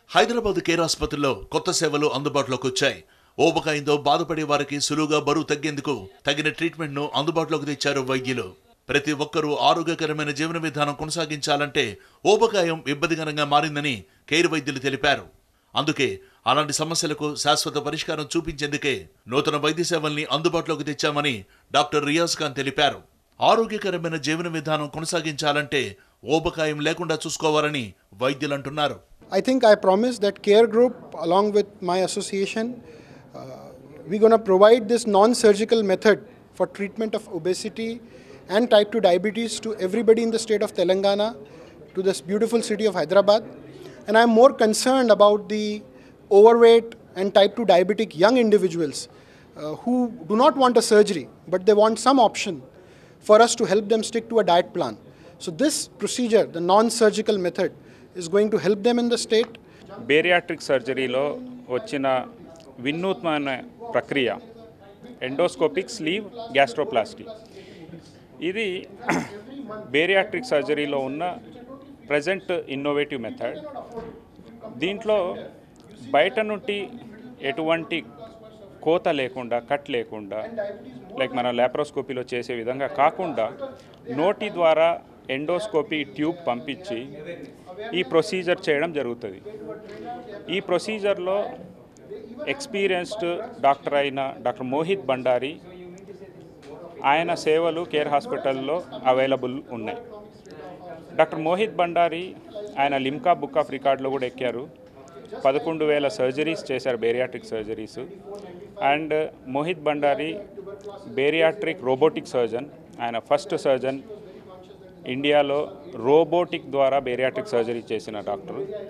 Hyderabad care ఆసుపత్రిలో కొత్త సేవలు అందుబాటులోకి వచ్చాయి. ఊబకాయంతో బాధపడే వారికి సులువుగా బరువు తగ్గేందుకు తగిన ట్రీట్మెంట్ను అందుబాటులోకి తెచ్చారు వైద్యులు. ప్రతి ఒక్కరూ ఆరోగ్యకరమైన జీవన విధానం కొనసాగించాలంటే ఊబకాయం ఇబ్బందికరంగా మారిందని కేర్ వైద్యులు తెలిపారు. అందుకే అలాంటి సమస్యలకు శాశ్వత పరిష్కారం చూపించేందుకే నూతన వైద్య సేవల్ని అందుబాటులోకి తెచ్చామని డాక్టర్ రియాజ్ ఖాన్ తెలిపారు. ఆరోగ్యకరమైన జీవన విధానం కొనసాగించాలంటే ఊబకాయం లేకుండా చూసుకోవాలని వైద్యులు అంటున్నారు. I think I promised that Care Group, along with my association, we're going to provide this non-surgical method for treatment of obesity and type 2 diabetes to everybody in the state of Telangana, to this beautiful city of Hyderabad. And I'm more concerned about the overweight and type 2 diabetic young individuals who do not want a surgery, but they want some option for us to help them stick to a diet plan. So this procedure, the non-surgical method, is going to help them in the state. Bariatric సర్జరీలో వచ్చిన వినూత్నమైన ప్రక్రియ endoscopic slew గ్యాస్ట్రోప్లాస్టీ. ఇది bariatric సర్జరీలో ఉన్న present innovative method. దీంట్లో బయట నుండి ఎటువంటి కోత లేకుండా, కట్ లేకుండా, లైక్ మన లాప్రోస్కోపీలో చేసే విధంగా కాకుండా నోటి ద్వారా ఎండోస్కోపీ ట్యూబ్ పంపించి ఈ ప్రొసీజర్ చేయడం జరుగుతుంది. ఈ ప్రొసీజర్లో ఎక్స్పీరియన్స్డ్ డాక్టర్ అయిన డాక్టర్ మోహిత్ బండారి, ఆయన సేవలు కేర్ హాస్పిటల్లో అవైలబుల్ ఉన్నాయి. డాక్టర్ మోహిత్ బండారి ఆయన లిమ్కా బుక్ ఆఫ్ రికార్డులో కూడా ఎక్కారు. 11,000 సర్జరీస్ చేశారు, bariatric surgeries. And Mohit Bandari bariatric robotic surgeon. ఆయన ఫస్ట్ సర్జన్ ఇండియాలో రోబోటిక్ ద్వారా బేరియాట్రిక్ సర్జరీ చేసిన డాక్టర్.